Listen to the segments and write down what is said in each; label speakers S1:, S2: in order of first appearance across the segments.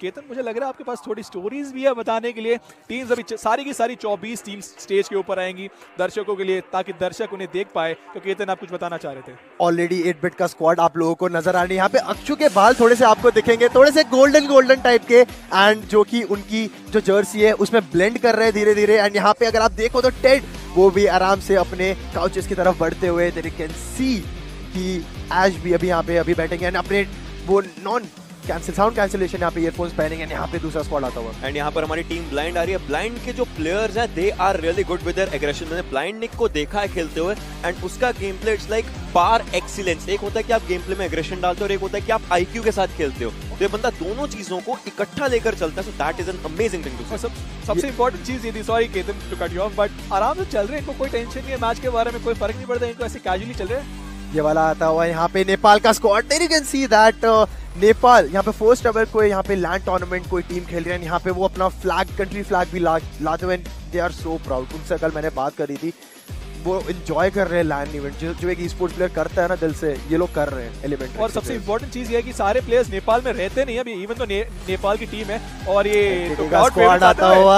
S1: केतन मुझे लग रहा है आपके पास थोड़ी स्टोरीज भी है बताने के लिए। टीम्स अभी सारी की सारी 24 टीम्स स्टेज के ऊपर आएंगी दर्शकों के लिए, ताकि दर्शक उन्हें देख पाए। तो केतन आप कुछ बताना चाह रहे थे?
S2: ऑलरेडी 8-बिट का स्क्वाड आप लोगों को नजर आ रही है। यहाँ पे अक्षु के बाल थोड़े से आपको दिखेंगे, थोड़े से गोल्डन टाइप के, एंड जो कि उनकी जो जर्सी है उसमें ब्लेंड कर रहे हैं धीरे धीरे। एंड यहाँ पे अगर आप देखो तो टेड वो भी आराम से अपने काउचेस की तरफ बढ़ते हुए देयर यू कैन सी कि ऐश भी अभी यहाँ पे अभी बैठेंगे एंड अपने वो नॉन साउंड कैंसिलेशन यहाँ पे ईयरफोन्स पहनेंगे। यहाँ पे दूसरा स्क्वाड आता हुआ
S3: एंड यहाँ पर हमारी टीम ब्लाइंड आ रही है। ब्लाइंड के जो प्लेयर्स हैं they are really good with their aggression. मैंने ब्लाइंड निक को देखा है खेलते हुए एंड उसका game play it's like par excellence. एक होता है कि आप गेम प्ले में एग्रेशन डालते हो और एक होता है कि आप आईक्यू के साथ खेलते हो। तो ये बंदा दोनों चीजों को इकट्ठा लेकर चलता है। So that is an amazing thing to see.
S1: सबसे इंपॉर्टेंट चीज ये थी, sorry Ketan to cut you off, but आराम से चल रहे हैं, इनको कोई टेंशन नहीं है मैच के बारे में, कोई फर्क नहीं पड़ता, इनको ऐसे कैजुअली चल रहे हैं।
S2: ये वाला आता हुआ यहाँ पे नेपाल का squad. There you can see that Nepal यहाँ पे फर्स्ट एवर कोई यहाँ पे लैंड टूर्नामेंट कोई टीम खेल रही है। यहाँ पे वो अपना फ्लैग कंट्री फ्लैग भी लाते हुए दे आर सो प्राउड। उनसे कल मैंने बात करी थी, वो एंजॉय कर रहे हैं लैंड इवेंट जो एक स्पोर्ट्स प्लेयर करता है ना दिल से, ये लोग कर रहे हैं एलिमेंट।
S1: और सबसे इंपॉर्टेंट चीज ये है कि सारे प्लेयर्स नेपाल में रहते नहीं अभी, इवन तो नेपाल की टीम है और ये तो
S2: स्क्वाड आता हुआ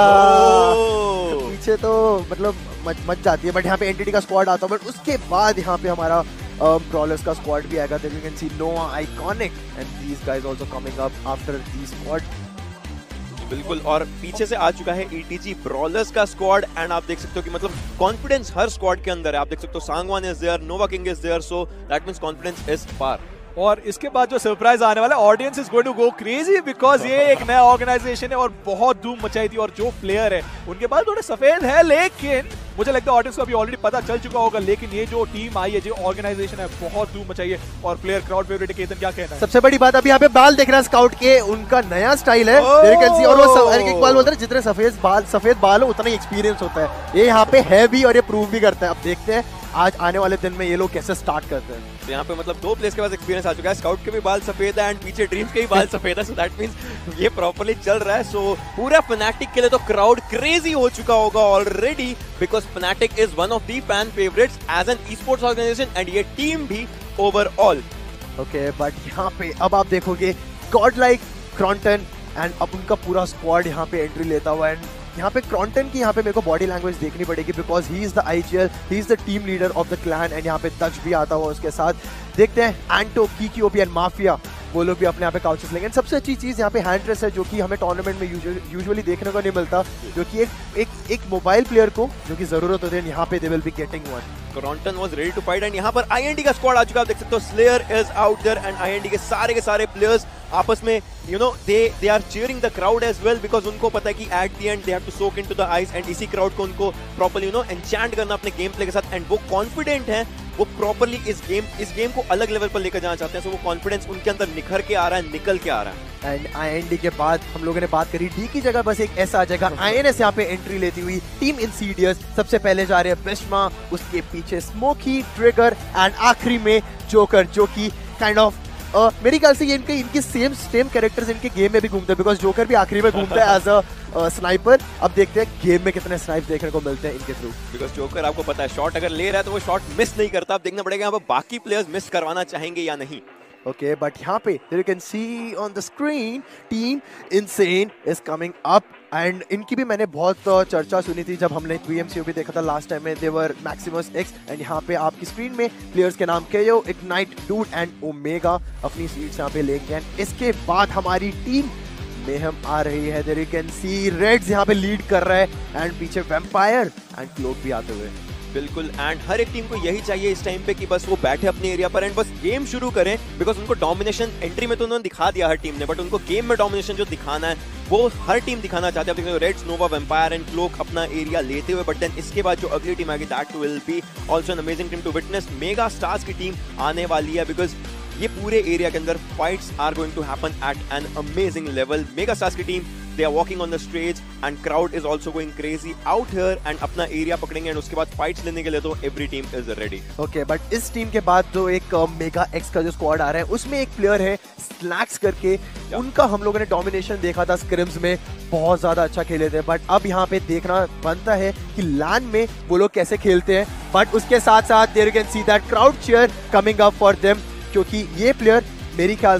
S2: पीछे तो मतलब मच जाती है। बट यहाँ पे एंटिटी का स्क्वाड आता है, बट उसके बाद यहाँ पे हमारा ब्रॉलर्स का स्क्वाड भी आएगा। There you can see Noah iconic and these guys also coming up after this squad.
S3: बिल्कुल, और पीछे से आ चुका है ETG ब्रॉलर्स का स्क्वाड एंड आप देख सकते हो कि मतलब कॉन्फिडेंस हर स्क्वाड के अंदर है। आप देख सकते हो Sangwan is there, Nova King is there, so that means confidence is par.
S1: और इसके बाद जो सरप्राइज आने वाला है, audience is going to go crazy because ये एक नया ऑर्गेनाइजेशन है और बहुत धूम मचाई थी। और जो प्लेयर है उनके बाल थोड़े सफेद है, लेकिन मुझे लगता है ऑडियंस को अभी ऑलरेडी पता चल चुका होगा। लेकिन ये जो टीम आई है, जो ऑर्गेनाइजेशन है, बहुत धूम मचाई है और प्लेयर क्राउड फेवरेट है। केतन क्या कहना है?
S2: सबसे बड़ी बात अभी यहाँ पे बाल देख रहा है स्काउट के, उनका नया स्टाइल है। देयर यू कैन सी, और वो एक बाल बोलते हैं जितने सफेद बाल हो उतना ही एक्सपीरियंस होता है। ये यहाँ पे है भी और ये प्रूव भी करता है। अब देखते हैं आज आने वाले दिन में ये लोग कैसे स्टार्ट करते हैं।
S3: तो यहाँ पे मतलब दो प्लेयर्स के पास एक्सपीरियंस आ चुका है। स्काउट के भी बाल सफेद है एंड पीछे ड्रीम्स के भी बाल सफेद है। सो दैट मींस ये प्रॉपर्ली चल रहा है। सो पूरा फनाटिक के लिए तो क्राउड क्रेजी हो चुका होगा already, because Fnatic is one of the fan favourites as an esports organisation and ये टीम भी ओवरऑल।
S2: ओके, बट यहाँ पे अब आप देखोगे गॉड लाइक क्रॉन्टन एंड अब उनका पूरा स्क्वाड यहाँ पे एंट्री लेता हुआ। एंड यहाँ पे क्रॉन्टन की यहाँ पे मेरे को बॉडी लैंग्वेज देखनी पड़ेगी because he is the IGL, he is the team leader of the clan. And यहाँ पे दक्ष भी आता हुआ उसके साथ। देखते हैं एंटो, कीकीओपी एंड माफिया, वो लोग भी अपने यहाँ पे काउचेस लेंगे। सबसे अच्छी चीज यहाँ पे हैंड रेस है जो कि हमें टूर्नामेंट में यूजुअली देखने को नहीं मिलता, जो कि एक मोबाइल प्लेयर को जो कि जरूरत होती है। यहाँ पे they will be getting one.
S3: Kronten was ready to fight and यहाँ पर IND का स्क्वाड आ चुका है। आप देख सकते हो slayer is out there and IND के सारे प्लेयर्स आपस में you know they are cheering the crowd as well because उनको पता है कि at the end they have to soak into the ice and इसी क्राउड को उनको प्रॉपर्ली यू नो एन्चैंट करना अपने गेम प्ले के साथ। एंड वो कॉन्फिडेंट है, वो प्रॉपर्ली इस गेम को अलग लेवल पर लेकर जाना चाहते हैं। सो वो कॉन्फिडेंस उनके अंदर निखर के आ रहा है, निकल के आ रहा है।
S2: एंड IND के बाद हम लोगों ने बात करी डी की जगह बस एक ऐसा जगह INS यहाँ पे एंट्री लेती हुई टीम इंसीडियस। सबसे पहले जा रहे हैं बिस्मा, उसके पीछे स्मोकी, ट्रिगर एंड आखिरी में जोकर, जो कि काइंड ऑफ मेरे ख्याल से ये इनके सेम कैरेक्टर्स इनके गेम में भी घूमते हैं बिकॉज जोकर भी आखिरी में घूमता है एज अ स्नाइपर। अब देखते हैं गेम में कितने स्नाइप देखने को मिलते हैं इनके थ्रू,
S3: बिकॉज जोकर आपको पता है शॉट अगर ले रहा है तो वो शॉट मिस नहीं करता। अब देखना पड़ेगा यहाँ पर बाकी प्लेयर्स मिस करवाना चाहेंगे या नहीं।
S2: Okay, but यहाँ पे you can see on the screen team Insane is coming up and इनकी भी मैंने बहुत चर्चा सुनी थी जब हमने VMCO भी देखा था लास्ट टाइम में। they were Maximus X and यहाँ पे आपकी स्क्रीन में प्लेयर्स के नाम KO, Ignite, Dude and Omega अपनी सीट्स यहाँ पे लेंगे। एंड इसके बाद हमारी टीम मेहम आ रही है। there you can see Reds यहाँ पे लीड कर रहा है एंड पीछे Vampire and Cloak भी आते हुए।
S3: बिल्कुल, एंड हर एक टीम को यही चाहिए इस टाइम पे कि बस वो बैठे अपने एरिया पर एंड बस गेम शुरू करें। बिकॉज उनको डोमिनेशन एंट्री में तो उन्होंने दिखा दिया हर टीम ने, बट उनको गेम में डोमिनेशन जो दिखाना है वो हर टीम दिखाना चाहते हैं। Reds, Nova, Vampire and Cloak अपना एरिया लेते हुए, बट देन इसके बाद जो अगली टीम आएगी that will be also an amazing team to witness. Mega stars की टीम आने वाली है बिकॉज ये पूरे एरिया के अंदर fights are going to happen at an amazing level. Mega stars की team they are walking on the stage and crowd is also going crazy out here and अपना एरिया पकड़ेंगे एंड उसके बाद fights लेने के लिए तो every team is ready.
S2: Okay, but इस टीम के बाद जो एक मेगा एक्स का जो स्क्वाड आ रहा है उसमें एक प्लेयर है स्लैक्स करके। उनका हम लोगों ने डोमिनेशन देखा था स्क्रिम्स में, बहुत ज्यादा अच्छा खेले थे। बट अब यहाँ पे देखना बनता है कि लैन में वो लोग कैसे खेलते हैं। बट उसके साथ साथ there you can see that crowd cheer coming up for them, क्योंकि ये प्लेयर मेरे ख्याल से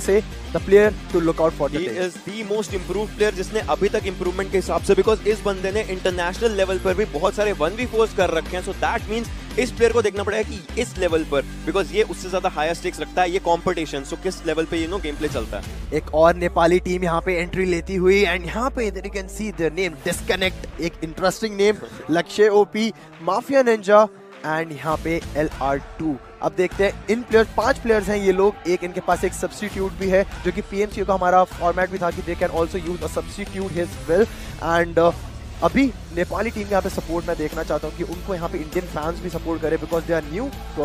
S2: the player to look out for.
S3: He is the most improved player जिसने अभी तक इंप्रूवमेंट के हिसाब से, बिकॉज इस बंदे ने इंटरनेशनल लेवल पर भी बहुत सारे 1v4s कर रखे हैं, सो दैट मींस इस प्लेयर को देखना पड़ेगा कि इस लेवल पर, बिकॉज ये उससे ज्यादा हायर स्टेक्स रखता है, ये कंपटीशन, सो किस लेवल पे गेम प्ले चलता है।
S2: एक और नेपाली टीम यहाँ पे एंट्री लेती हुई, एंड यहाँ पे you can see the name disconnect, एक interesting name, Lakshya OP, Mafia Ninja and यहाँ पे LR2। अब देखते हैं इन प्लेयर्स, 5 प्लेयर्स हैं ये लोग, एक इनके पास एक सब्स्टिट्यूट भी है जो कि PMC का हमारा फॉर्मेट भी था कि they can also use a substitute his will. And अभी नेपाली टीम यहाँ पे सपोर्ट मैं देखना चाहता हूँ कि उनको यहाँ पे इंडियन फैंस भी सपोर्ट करे, बिकॉज दे आर न्यू।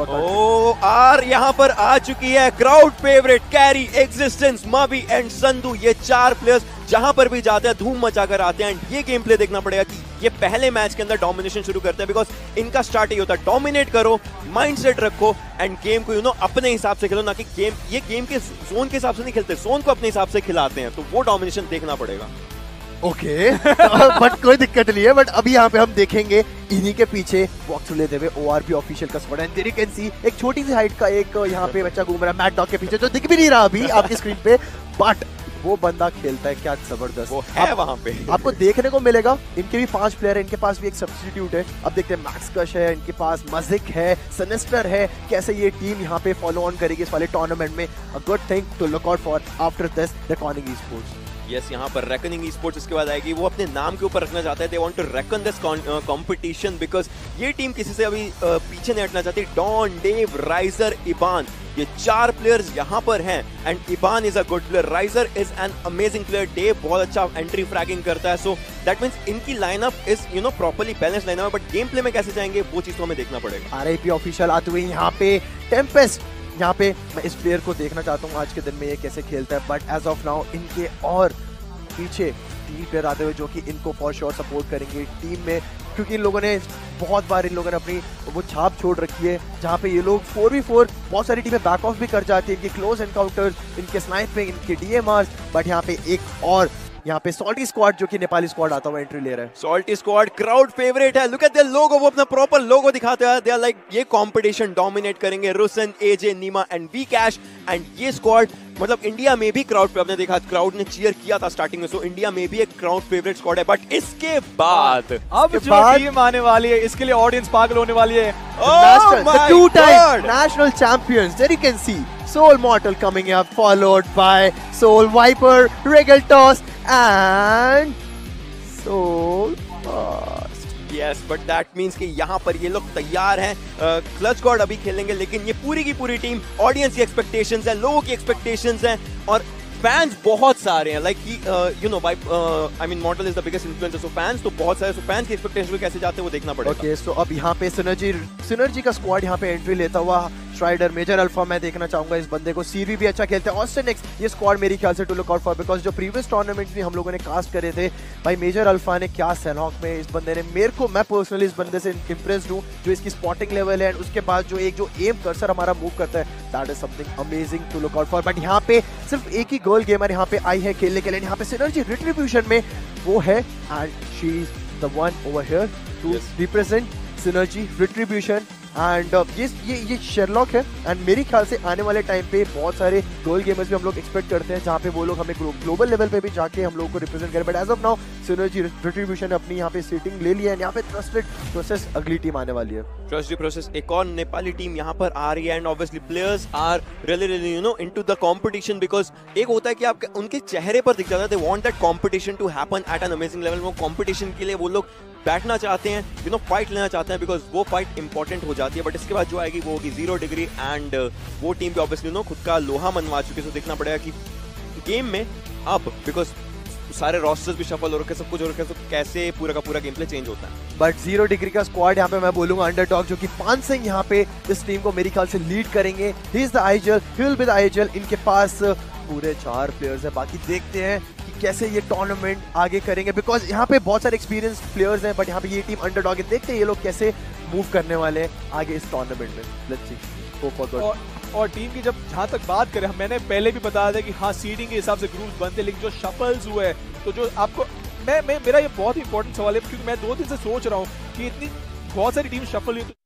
S3: आर यहाँ पर आ चुकी है crowd favourite Carry, Existence, Mavi and Sandhu, ये 4 प्लेयर्स जहां पर भी जाते हैं धूम मचाकर आते हैं। एंड ये गेम प्ले देखना पड़ेगा कि ये पहले मैच के अंदर डोमिनेशन शुरू करते हैं, बिकॉज इनका स्टार्ट ही होता है डोमिनेट करो, माइंडसेट रखो एंड गेम को अपने हिसाब से खेलो, ना कि ये गेम के जोन के हिसाब से नहीं खेलते, जोन को अपने हिसाब से खिलाते हैं, तो वो डोमिनेशन देखना पड़ेगा।
S2: ओके बट कोई दिक्कत नहीं है। बट अभी यहाँ पे हम देखेंगे इन्हीं के पीछे वॉक थ्रू लेते हुए ORP ऑफिशियल का squad, and you can see एक छोटी सी हाइट का एक यहाँ पे बच्चा घूम रहा है मैड डॉग के पीछे, जो दिख भी नहीं रहा अभी आपकी स्क्रीन पे, बट वो बंदा खेलता है क्या जबरदस्त,
S3: वो है वहां पे
S2: आपको देखने को मिलेगा। इनके भी 5 प्लेयर है, इनके पास भी एक सब्स्टिट्यूट है। अब देखते हैं मैक्स कश है, इनके पास मजिक है, सिनिस्टर है, कैसे ये टीम यहाँ पे फॉलो ऑन करेगी इस वाले टूर्नामेंट में। A good thing to look out for after this recording esports.
S3: Yes, यहाँ पर रेकनिंग ई-स्पोर्ट्स इसके बाद आएगी, वो अपने नाम के ऊपर रखना चाहते हैं, they want to reckon this competition, because ये टीम किसी से अभी पीछे नहीं हटना चाहती। डॉन, डेव, राइजर, इबान, ये 4 प्लेयर्स यहाँ पर हैं, and Iban is a good player, Riser is an amazing player, Dave बहुत अच्छा एंट्री फ्रैगिंग करता है, सो दैट मींस इनकी lineup is properly balance lineup है, बट गेम प्ले में कैसे जाएंगे वो चीज तो हमें देखना पड़ेगा।
S2: RIP ऑफिशियल आते हुए यहाँ पे टेम्पेस्ट, यहाँ पे मैं इस प्लेयर को देखना चाहता हूँ आज के दिन में ये कैसे खेलता है, बट एज ऑफ नाउ इनके और पीछे 3 प्लेयर आते हुए जो कि इनको फॉर श्योर सपोर्ट करेंगे टीम में, क्योंकि इन लोगों ने बहुत बार इन लोगों ने अपनी वो छाप छोड़ रखी है, जहाँ पे ये लोग 4v4 बहुत सारी टीमें बैक ऑफ भी कर जाती है, इनके क्लोज एनकाउंटर्स, इनके स्नाइपिंग, इनके DMRs, बट यहाँ पे एक और यहाँ पे सॉल्टी स्क्वाड जो कि नेपाली स्क्वाड आता हुआ एंट्री ले रहा है।
S3: सॉल्टी स्क्वाड क्राउड फेवरेट है, लुक एट देयर लोगो, वो अपना प्रॉपर लोगो दिखाते हैं, दे आर लाइक ये कंपटीशन डोमिनेट करेंगे, Rusan, AJ, Neema and V cash, and ये स्क्वाड मतलब इंडिया में भी क्राउड पे आपने देखा क्राउड ने चीयर किया था स्टार्टिंग में, सो इंडिया में भी एक क्राउड फेवरेट स्क्वाड है, बट इसके बाद
S1: अब जो टीम आने वाली है इसके लिए ऑडियंस पागल होने वाली है।
S2: Two-time national champions, there you can see Soul Mortal coming up, followed by Soul Viper, Regal Toss and Soul Fast.
S3: Yes, but that means कि यहाँ पर ये लोग तैयार हैं, क्लच गॉड अभी खेलेंगे, लेकिन ये पूरी की पूरी टीम ऑडियंस की एक्सपेक्टेशंस है, लोगों की एक्सपेक्टेशंस हैं, और फैंस बहुत सारे हैं, like I mean Mortal is the biggest influencer, so fans तो बहुत सारे, सो फैंस की एक्सपेक्टेशंस कैसे जाते हैं वो देखना पड़ेगा।
S2: ओके, सो अब यहाँ पे सिनर्जी का स्क्वाड यहाँ पे एंट्री लेता हुआ, स्ट्राइडर, मेजर अल्फा, मैं देखना चाहूंगा इस बंदे को, सीवी भी अच्छा खेलते हैं, ऑस्टिन एक्स, ये स्क्वाड मेरी ख्याल से to look out for, because जो प्रीवियस टूर्नामेंट भी हम लोगों ने कास्ट करे थे भाई, मेजर अल्फा ने क्या सेलहॉक में इस बंदे ने मैं पर्सनली इस बंदे से इंप्रेस्ड हूँ, जो इसकी स्पॉटिंग लेवल है, उसके बाद जो एम कर्सर हमारा मूव करता है, that is something amazing to look out for. But यहाँ पे सिर्फ एक ही गर्ल गेमर यहाँ पे आई है खेलने के लिए, यहाँ पे सिनर्जी रिट्रीब्यूशन में वो है, and she is the one over here to represent Synergy Retribution, and ये शेरलॉक है, एंड मेरे ख्याल से आने वाले टाइम पे बहुत सारे गोल गेमर्स भी हम लोग एक्सपेक्ट करते हैं, जहाँ पे वो लोग हमें ग्लोबल लेवल पे भी जाके हम लोग को रिप्रेजेंट करें, but as of now Synergy Retribution अपनी यहाँ पे सीटिंग ले लिया है, यहाँ पे ट्रस्टेड प्रोसेस अगली टीम आने वाली है।
S3: ट्रस्टेड प्रोसेस एक और नेपाली टीम यहाँ पर आ रही है, and obviously players are really into the competition, because एक होता है कि आप उनके चेहरे पर दिख जाता है, they want that competition to happen at an amazing level, वो कंपटीशन के लिए वो लोग बैठना चाहते हैं, फाइट लेना चाहते हैं, बिकॉज वो फाइट इंपॉर्टेंट हो जाती है, बट इसके बाद जो आएगी वो होगी 0 डिग्री, एंड वो टीम भी ऑब्वियसली खुद का लोहा मनवा चुकी है, तो देखना पड़ेगा कि गेम में अब, बिकॉज सारे रोस्टर्स भी शफल हो रखे, सब कुछ हो रखा है, तो कैसे पूरा का पूरा गेम प्ले चेंज होता है।
S2: बट 0 डिग्री का स्क्वाड यहाँ पे मैं बोलूंगा अंडरडॉग, जो कि पान सिंह यहाँ पे इस टीम को मेरे ख्याल से लीड करेंगे, he is the IGL, he will be the IGL, इनके पास पूरे 4 प्लेयर्स है, बाकी देखते हैं कि कैसे ये टूर्नामेंट आगे करेंगे, बिकॉज यहाँ पे बहुत सारे एक्सपीरियंस प्लेयर्स हैं, बट यहाँ पे ये टीम अंडरडॉग है, देखते हैं ये लोग कैसे मूव करने वाले हैं आगे इस टूर्नामेंट में, let's see, hope for good.
S1: और टीम की जब जहाँ तक बात करें, मैंने पहले भी बताया था कि हाँ सीडिंग के हिसाब से ग्रुप्स बनते, लेकिन जो शफल्स हुए, तो जो आपको मेरा ये बहुत इंपॉर्टेंट सवाल है, क्योंकि मैं 2 दिन से सोच रहा हूँ कि इतनी बहुत सारी टीम शफल हुई,